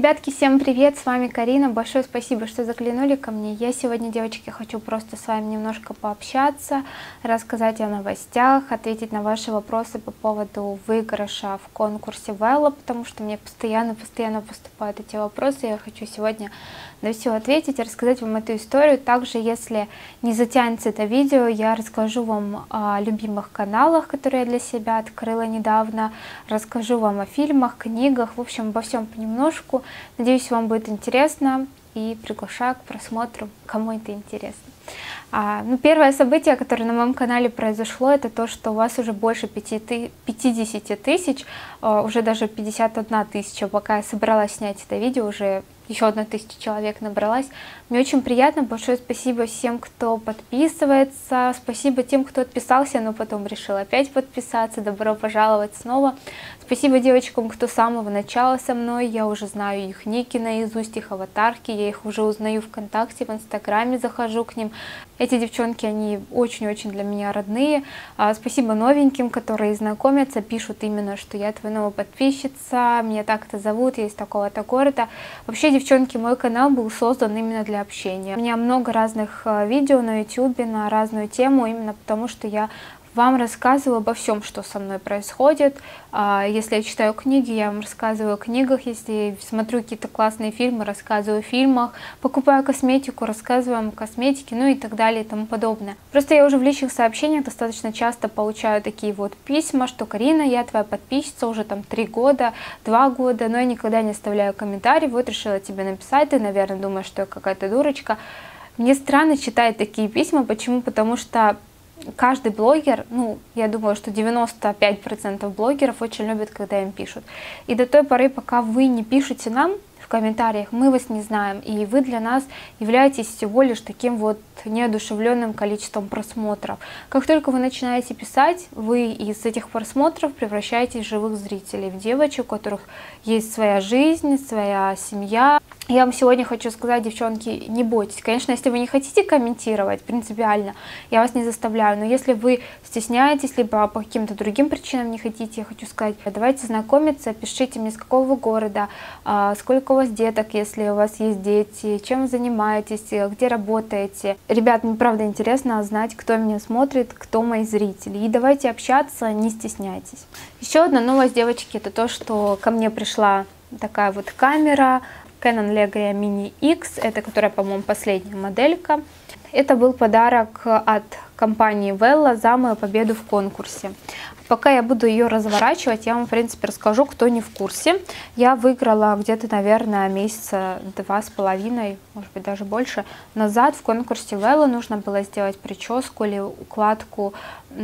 Ребятки, всем привет, с вами Карина, большое спасибо, что заглянули ко мне. Я сегодня, девочки, хочу просто с вами немножко пообщаться, рассказать о новостях, ответить на ваши вопросы по поводу выигрыша в конкурсе Велла, потому что мне постоянно поступают эти вопросы, я хочу сегодня на все ответить, рассказать вам эту историю. Также, если не затянется это видео, я расскажу вам о любимых каналах, которые я для себя открыла недавно, расскажу вам о фильмах, книгах, в общем, обо всем понемножку. Надеюсь, вам будет интересно, и приглашаю к просмотру, кому это интересно. Первое событие, которое на моем канале произошло, это то, что у вас уже больше 50 тысяч, уже даже 51 тысяча, пока я собралась снять это видео, уже еще 1000 человек набралась. Мне очень приятно, большое спасибо всем, кто подписывается, спасибо тем, кто отписался, но потом решил опять подписаться, добро пожаловать снова. Спасибо девочкам, кто с самого начала со мной, я уже знаю их ники наизусть, их аватарки, я их уже узнаю ВКонтакте, в Инстаграме захожу к ним. Эти девчонки, они очень-очень для меня родные. Спасибо новеньким, которые знакомятся, пишут именно, что я твоя новая подписчица, меня так-то зовут, я из такого-то города. Вообще, девчонки, мой канал был создан именно для общения. У меня много разных видео на YouTube на разную тему, именно потому что я вам рассказываю обо всем, что со мной происходит. Если я читаю книги, я вам рассказываю о книгах. Если смотрю какие-то классные фильмы, рассказываю о фильмах. Покупаю косметику, рассказываю вам о косметике, ну и так далее и тому подобное. Просто я уже в личных сообщениях достаточно часто получаю такие вот письма, что Карина, я твоя подписчица уже там 3 года, 2 года, но я никогда не оставляю комментарий. Вот решила тебе написать, ты, наверное, думаешь, что я какая-то дурочка. Мне странно читать такие письма. Почему? Потому что каждый блогер, я думаю, что 95% блогеров очень любят, когда им пишут. И до той поры, пока вы не пишете нам в комментариях, мы вас не знаем, и вы для нас являетесь всего лишь таким вот неодушевленным количеством просмотров. Как только вы начинаете писать, вы из этих просмотров превращаетесь в живых зрителей, в девочек, у которых есть своя жизнь, своя семья. Я вам сегодня хочу сказать, девчонки, не бойтесь. Конечно, если вы не хотите комментировать принципиально, я вас не заставляю, но если вы стесняетесь, либо по каким-то другим причинам не хотите, я хочу сказать, давайте знакомиться, пишите мне, с какого вы города, сколько у вас деток, если у вас есть дети, чем вы занимаетесь, где работаете. Ребят, мне правда интересно знать, кто меня смотрит, кто мои зрители. И давайте общаться, не стесняйтесь. Еще одна новость, девочки, это то, что ко мне пришла такая вот камера Canon Legria Mini X, это которая, по-моему, последняя моделька. Это был подарок от компании Вella за мою победу в конкурсе. Пока я буду ее разворачивать, я вам, в принципе, расскажу, кто не в курсе. Я выиграла где-то, наверное, месяца 2,5, может быть, даже больше, назад в конкурсе Вella. Нужно было сделать прическу или укладку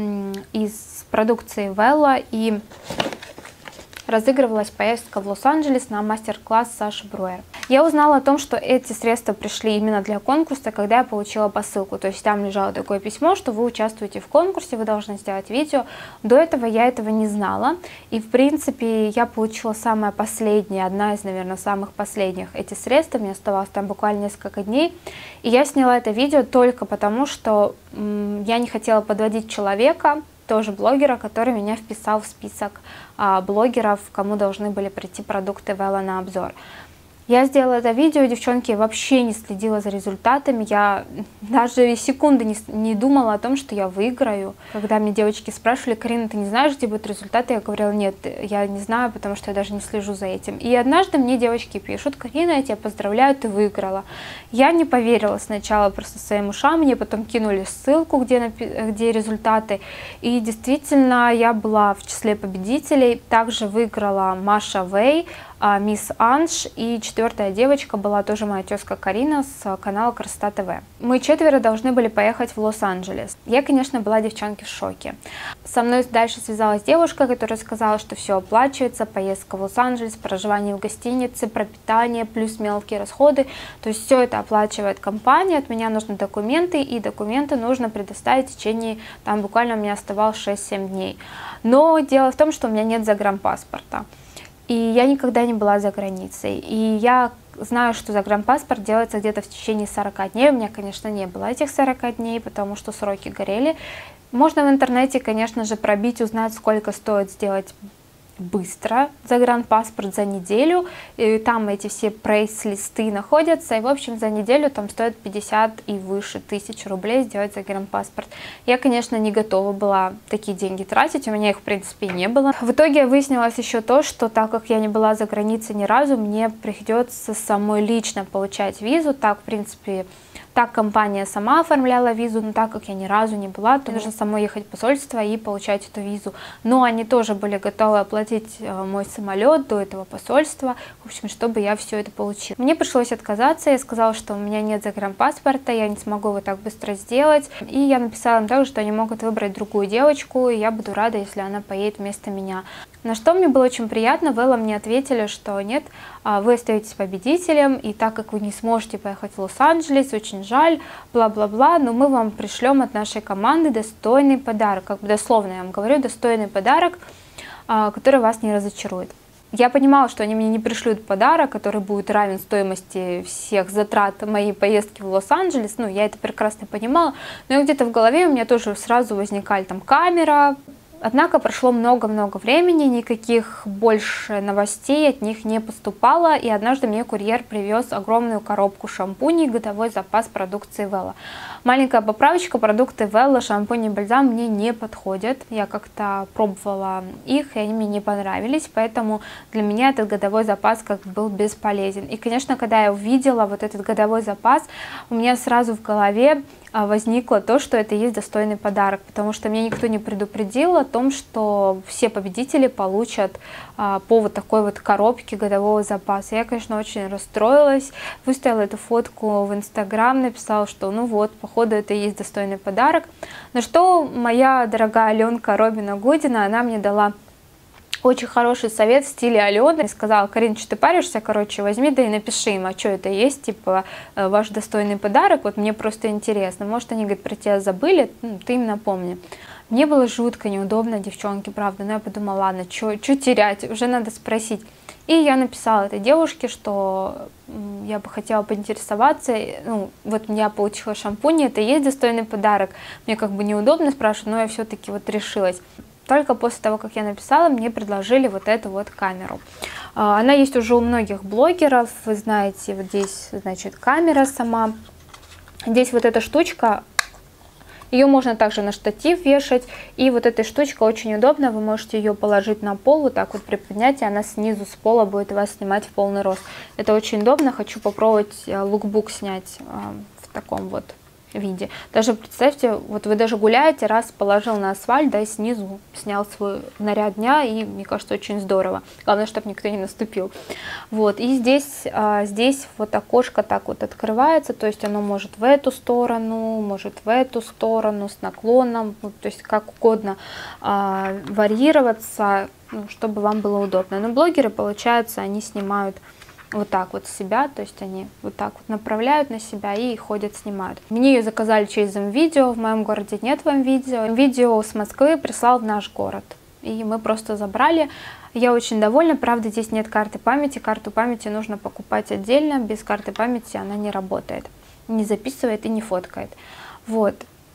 из продукции Вella, и разыгрывалась поездка в Лос-Анджелес на мастер-класс Саши Бруэр. Я узнала о том, что эти средства пришли именно для конкурса, когда я получила посылку. То есть там лежало такое письмо, что вы участвуете в конкурсе, вы должны сделать видео. До этого я этого не знала. И, в принципе, я получила самое последнее, одна из, наверное, самых последних эти средства. Мне оставалось там буквально несколько дней. И я сняла это видео только потому, что я не хотела подводить человека, тоже блогера, который меня вписал в список блогеров, кому должны были прийти продукты Вella на обзор. Я сделала это видео, девчонки, вообще не следила за результатами, я даже секунды не думала о том, что я выиграю. Когда мне девочки спрашивали: Карина, ты не знаешь, где будут результаты? Я говорила: нет, я не знаю, потому что я даже не слежу за этим. И однажды мне девочки пишут: Карина, я тебя поздравляю, ты выиграла. Я не поверила сначала просто своим ушам, мне потом кинули ссылку, где результаты. И действительно, я была в числе победителей. Также выиграла Маша Вэй, Мисс Анж, и 4-я девочка была тоже моя тезка Карина с канала Красота ТВ. Мы 4 должны были поехать в Лос-Анджелес. Я, конечно, была, девчонки, в шоке. Со мной дальше связалась девушка, которая сказала, что все оплачивается, поездка в Лос-Анджелес, проживание в гостинице, пропитание, плюс мелкие расходы. То есть все это оплачивает компания, от меня нужны документы, и документы нужно предоставить в течение, там буквально у меня оставалось 6-7 дней. Но дело в том, что у меня нет загранпаспорта. И я никогда не была за границей. И я знаю, что загранпаспорт делается где-то в течение 40 дней. У меня, конечно, не было этих 40 дней, потому что сроки горели. Можно в интернете, конечно же, пробить, узнать, сколько стоит сделать быстро, загранпаспорт за неделю, и там эти все прайс-листы находятся, и в общем за неделю там стоит 50 и выше тысяч рублей сделать загранпаспорт. Я, конечно, не готова была такие деньги тратить, у меня их в принципе не было. В итоге выяснилось еще то, что так как я не была за границей ни разу, мне придется самой лично получать визу. Так, в принципе, так компания сама оформляла визу, но так как я ни разу не была, то нужно самой ехать в посольство и получать эту визу. Но они тоже были готовы оплатить мой самолет до этого посольства, в общем, чтобы я все это получила. Мне пришлось отказаться, я сказала, что у меня нет загранпаспорта, я не смогу его так быстро сделать. И я написала им также, что они могут выбрать другую девочку, и я буду рада, если она поедет вместо меня. На что мне было очень приятно, Вэлла мне ответили, что нет, вы остаетесь победителем, и так как вы не сможете поехать в Лос-Анджелес, очень жаль, бла-бла-бла, но мы вам пришлем от нашей команды достойный подарок, как бы дословно я вам говорю, достойный подарок, который вас не разочарует. Я понимала, что они мне не пришлют подарок, который будет равен стоимости всех затрат моей поездки в Лос-Анджелес, ну, я это прекрасно понимала, но где-то в голове у меня тоже сразу возникали там камера. Однако прошло много-много времени, никаких больше новостей от них не поступало, и однажды мне курьер привез огромную коробку шампуней, годовой запас продукции Вэлла. Маленькая поправочка, продукты Вэлла, шампунь и бальзам мне не подходят, я как-то пробовала их, и они мне не понравились, поэтому для меня этот годовой запас как бы был бесполезен. И, конечно, когда я увидела вот этот годовой запас, у меня сразу в голове возникло то, что это и есть достойный подарок, потому что меня никто не предупредил о том, что все победители получат по вот такой вот коробке годового запаса. Я, конечно, очень расстроилась, выставила эту фотку в Инстаграм, написала, что ну вот, походу, это и есть достойный подарок. На что моя дорогая Аленка Робина Гудина, она мне дала очень хороший совет в стиле Алены. И сказала: Карин, что ты паришься, короче, возьми, да и напиши им, а что это есть, типа, ваш достойный подарок, вот мне просто интересно. Может, они, говорит, про тебя забыли, ну, ты им напомни. Мне было жутко неудобно, девчонки, правда, но я подумала, ладно, что терять, уже надо спросить. И я написала этой девушке, что я бы хотела поинтересоваться, ну, вот я получила шампунь, это и есть достойный подарок, мне как бы неудобно спрашивать, но я все-таки вот решилась. Только после того, как я написала, мне предложили вот эту вот камеру. Она есть уже у многих блогеров, вы знаете, вот здесь, значит, камера сама. Здесь вот эта штучка, ее можно также на штатив вешать, и вот эта штучка очень удобна, вы можете ее положить на пол, вот так вот приподнять, и она снизу с пола будет вас снимать в полный рост. Это очень удобно, хочу попробовать лукбук снять в таком вот виде. Даже представьте, вот вы даже гуляете, раз положил на асфальт, да, и снизу снял свой наряд дня, и мне кажется, очень здорово. Главное, чтобы никто не наступил. Вот, и здесь вот окошко так вот открывается, то есть оно может в эту сторону, может в эту сторону, с наклоном, вот, то есть как угодно варьироваться, ну, чтобы вам было удобно. Но блогеры, получается, они снимают вот так вот себя, то есть они вот так вот направляют на себя и ходят, снимают. Мне ее заказали через МВидео, в моем городе нет МВидео. МВидео с Москвы прислал в наш город, и мы просто забрали. Я очень довольна, правда, здесь нет карты памяти, карту памяти нужно покупать отдельно, без карты памяти она не работает, не записывает и не фоткает. Вот.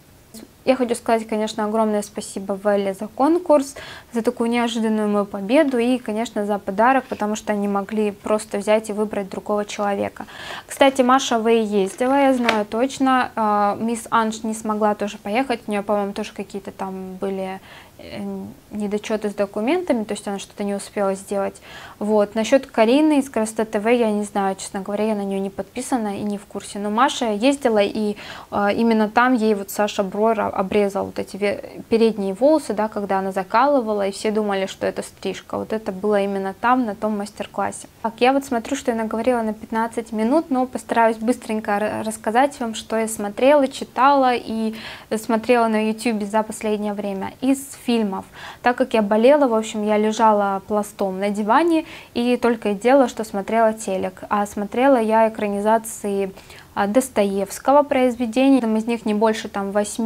Я хочу сказать, конечно, огромное спасибо Вэлле за конкурс, за такую неожиданную мою победу и, конечно, за подарок, потому что они могли просто взять и выбрать другого человека. Кстати, Маша Вэй ездила, я знаю точно, мисс Анж не смогла тоже поехать, у нее, по-моему, тоже какие-то там были недочеты с документами, то есть она что-то не успела сделать. Вот. Насчет Карины из Красоты ТВ я не знаю, честно говоря, я на нее не подписана и не в курсе. Но Маша ездила, и именно там ей вот Саша Брой обрезал вот эти передние волосы, да, когда она закалывала, и все думали, что это стрижка. Вот это было именно там, на том мастер-классе. Так, я вот смотрю, что я наговорила на 15 минут, но постараюсь быстренько рассказать вам, что я смотрела, читала и смотрела на YouTube за последнее время. Из фильмов. Так как я болела, в общем, я лежала пластом на диване и только и делала, что смотрела телек. А смотрела я экранизации Достоевского произведений. Из них не больше там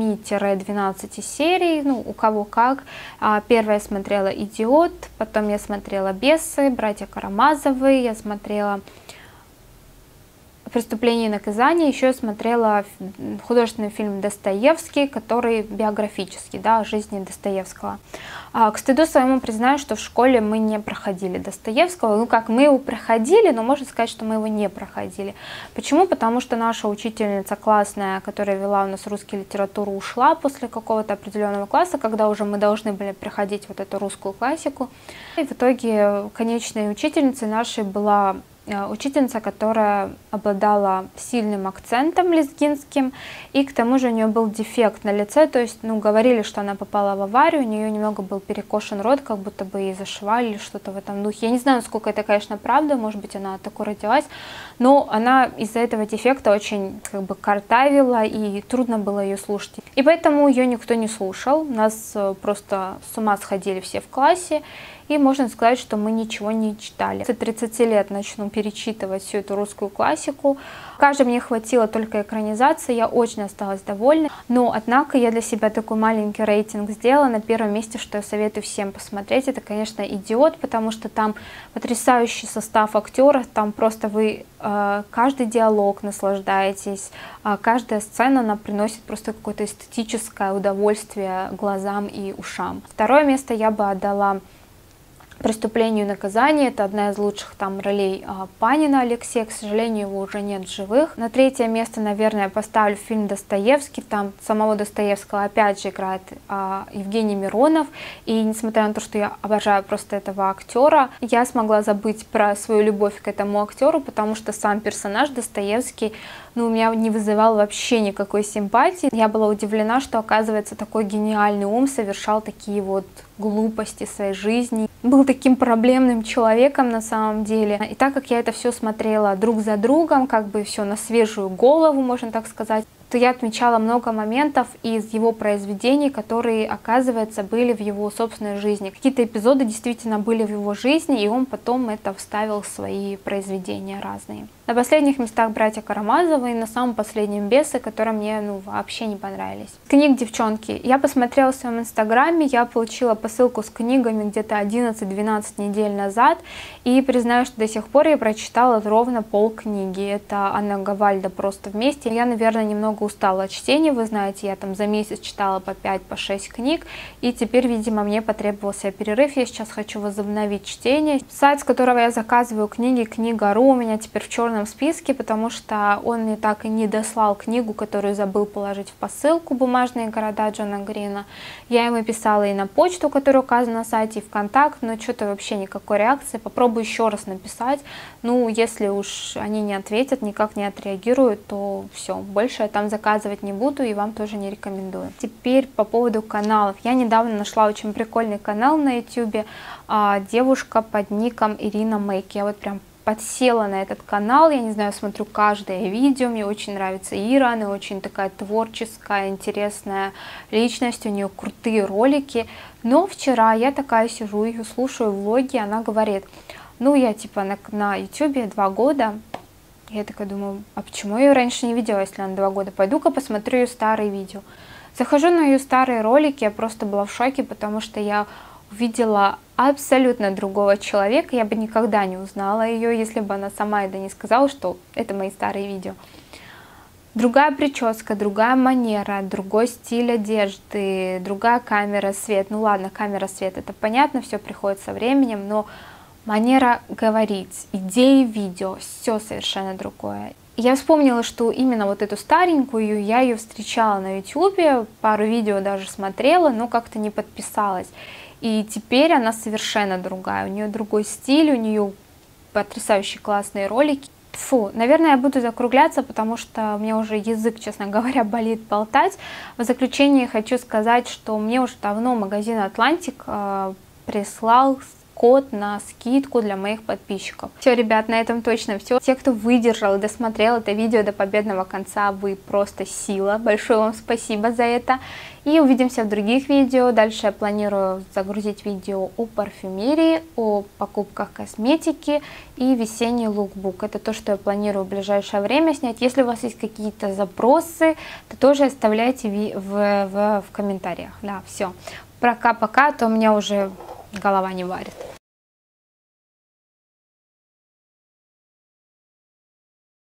8-12 серий, ну, у кого как. Первая я смотрела «Идиот», потом я смотрела «Бесы», «Братья Карамазовы», я смотрела «Преступление и наказание» еще я смотрела художественный фильм «Достоевский», который биографический, да, о жизни Достоевского. К стыду своему признаю, что в школе мы не проходили Достоевского. Ну как, мы его проходили, но можно сказать, что мы его не проходили. Почему? Потому что наша учительница классная, которая вела у нас русскую литературу, ушла после какого-то определенного класса, когда уже мы должны были проходить вот эту русскую классику. И в итоге конечной учительницей нашей была учительница, которая обладала сильным акцентом лезгинским, и к тому же у нее был дефект на лице, то есть, ну, говорили, что она попала в аварию, у нее немного был перекошен рот, как будто бы ей зашивали или что-то в этом духе. Я не знаю, насколько это, конечно, правда, может быть, она такой родилась, но она из-за этого дефекта очень, как бы, картавила, и трудно было ее слушать. И поэтому ее никто не слушал, нас просто с ума сходили все в классе. И можно сказать, что мы ничего не читали. С 30 лет начну перечитывать всю эту русскую классику. Пока мне хватило только экранизации, я очень осталась довольна. Но, однако, я для себя такой маленький рейтинг сделала. На первом месте, что я советую всем посмотреть, это, конечно, «Идиот», потому что там потрясающий состав актеров, там просто вы каждый диалог наслаждаетесь, каждая сцена, она приносит просто какое-то эстетическое удовольствие глазам и ушам. Второе место я бы отдала «Преступлению и наказание». Это одна из лучших там ролей Панина Алексея. К сожалению, его уже нет в живых. На третье место, наверное, я поставлю фильм «Достоевский». Там самого Достоевского опять же играет Евгений Миронов. И несмотря на то, что я обожаю просто этого актера, я смогла забыть про свою любовь к этому актеру, потому что сам персонаж Достоевский, ну, у меня не вызывал вообще никакой симпатии. Я была удивлена, что, оказывается, такой гениальный ум совершал такие вот глупости в своей жизни. Был таким проблемным человеком на самом деле. И так как я это все смотрела друг за другом, как бы все на свежую голову, можно так сказать, то я отмечала много моментов из его произведений, которые, оказывается, были в его собственной жизни. Какие-то эпизоды действительно были в его жизни, и он потом это вставил в свои произведения разные. На последних местах «Братья Карамазовы» и на самом последнем «Бесы», которые мне вообще не понравились. Книг, девчонки. Я посмотрела в своем инстаграме, я получила посылку с книгами где-то 11-12 недель назад, и признаю, что до сих пор я прочитала ровно полкниги. Это Анна Гавальда «Просто вместе». Я, наверное, немного устала от чтения, вы знаете, я там за месяц читала по 5-6 книг, и теперь, видимо, мне потребовался перерыв, я сейчас хочу возобновить чтение. Сайт, с которого я заказываю книги, Книга.ру, у меня теперь в черном списке, потому что он мне так и не дослал книгу, которую забыл положить в посылку, «Бумажные города» Джона Грина. Я ему писала и на почту, которая указана на сайте, и ВКонтакт, но что-то вообще никакой реакции. Попробую еще раз написать, ну, если уж они не ответят, никак не отреагируют, то все, больше я там заказывать не буду и вам тоже не рекомендую. Теперь по поводу каналов. Я недавно нашла очень прикольный канал на YouTube, девушка под ником Ирина Мейк. Я вот прям подсела на этот канал, я не знаю, смотрю каждое видео, мне очень нравится Ира, она очень такая творческая, интересная личность, у нее крутые ролики. Но вчера я такая сижу и слушаю влоги, она говорит, ну, я типа на YouTube 2 года. Я такая думаю, а почему я ее раньше не видела, если она 2 года? Пойду-ка посмотрю ее старые видео. Захожу на ее старые ролики, я просто была в шоке, потому что я увидела абсолютно другого человека. Я бы никогда не узнала ее, если бы она сама это не сказала, что это мои старые видео. Другая прическа, другая манера, другой стиль одежды, другая камера, свет. Ну ладно, камера, свет, это понятно, все приходит со временем, но манера говорить, идеи видео, все совершенно другое. Я вспомнила, что именно вот эту старенькую, я ее встречала на YouTube, пару видео даже смотрела, но как-то не подписалась. И теперь она совершенно другая, у нее другой стиль, у нее потрясающие классные ролики. Фу, наверное, я буду закругляться, потому что у меня уже язык, честно говоря, болит болтать. В заключение хочу сказать, что мне уже давно магазин «Атлантик» прислал код на скидку для моих подписчиков. Все, ребят, на этом точно все. Те, кто выдержал и досмотрел это видео до победного конца, вы просто сила. Большое вам спасибо за это. И увидимся в других видео. Дальше я планирую загрузить видео о парфюмерии, о покупках косметики и весенний лукбук. Это то, что я планирую в ближайшее время снять. Если у вас есть какие-то запросы, то тоже оставляйте в комментариях. Да, все. Пока-пока, то у меня уже голова не варит.